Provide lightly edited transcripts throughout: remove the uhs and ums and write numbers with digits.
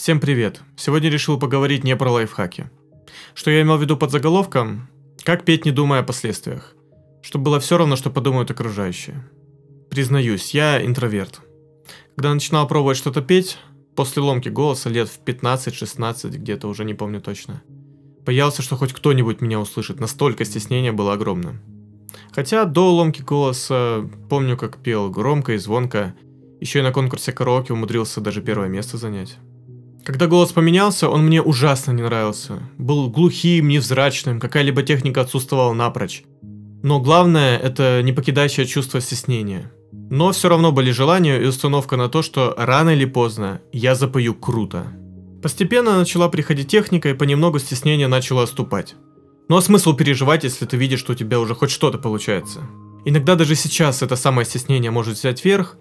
Всем привет! Сегодня решил поговорить не про лайфхаки. Что я имел в виду под заголовком? Как петь, не думая о последствиях. Чтобы было все равно, что подумают окружающие. Признаюсь, я интроверт. Когда начинал пробовать что-то петь, после ломки голоса лет в 15-16, где-то уже не помню точно, боялся, что хоть кто-нибудь меня услышит, настолько стеснение было огромным. Хотя до ломки голоса помню, как пел громко и звонко, еще и на конкурсе караоке умудрился даже первое место занять. Когда голос поменялся, он мне ужасно не нравился. Был глухим, невзрачным, какая-либо техника отсутствовала напрочь. Но главное, это не покидающее чувство стеснения. Но все равно были желания и установка на то, что рано или поздно я запою круто. Постепенно начала приходить техника, и понемногу стеснение начало отступать. Ну а смысл переживать, если ты видишь, что у тебя уже хоть что-то получается? Иногда даже сейчас это самое стеснение может взять верх,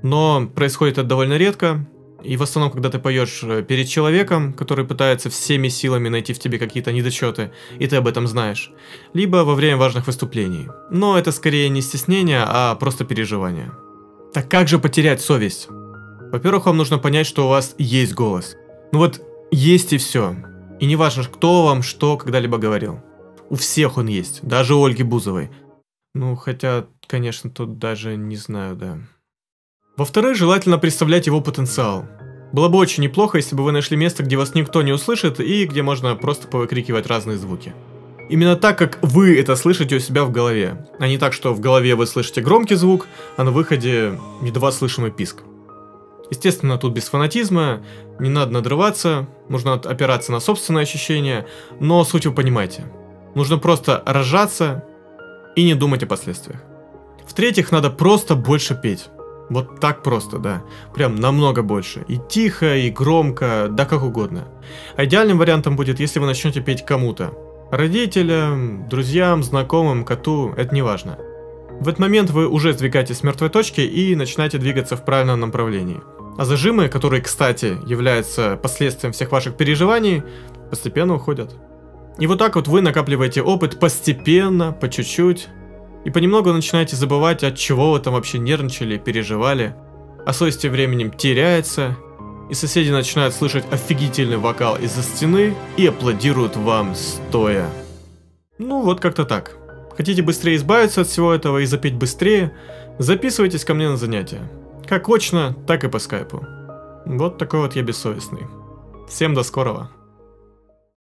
но происходит это довольно редко. И в основном, когда ты поешь перед человеком, который пытается всеми силами найти в тебе какие-то недочеты, и ты об этом знаешь, либо во время важных выступлений. Но это скорее не стеснение, а просто переживание. Так как же потерять совесть? Во-первых, вам нужно понять, что у вас есть голос. Ну вот, есть и все. И не важно, кто вам что когда-либо говорил. У всех он есть, даже у Ольги Бузовой. Ну, хотя, конечно, тут даже не знаю, да. Во-вторых, желательно представлять его потенциал. Было бы очень неплохо, если бы вы нашли место, где вас никто не услышит и где можно просто повыкрикивать разные звуки. Именно так, как вы это слышите у себя в голове, а не так, что в голове вы слышите громкий звук, а на выходе едва слышимый писк. Естественно, тут без фанатизма, не надо надрываться, нужно опираться на собственные ощущения, но суть вы понимаете. Нужно просто рожаться и не думать о последствиях. В-третьих, надо просто больше петь. Вот так просто, да. Прям намного больше. И тихо, и громко, да как угодно. А идеальным вариантом будет, если вы начнете петь кому-то. Родителям, друзьям, знакомым, коту, это не важно. В этот момент вы уже сдвигаетесь с мертвой точки и начинаете двигаться в правильном направлении. А зажимы, которые, кстати, являются последствием всех ваших переживаний, постепенно уходят. И вот так вот вы накапливаете опыт постепенно, по чуть-чуть. И понемногу начинаете забывать, от чего вы там вообще нервничали, переживали. А совесть тем временем теряется, и соседи начинают слышать офигительный вокал из-за стены и аплодируют вам стоя. Ну вот как-то так. Хотите быстрее избавиться от всего этого и запеть быстрее? Записывайтесь ко мне на занятия. Как очно, так и по скайпу. Вот такой вот я бессовестный. Всем до скорого.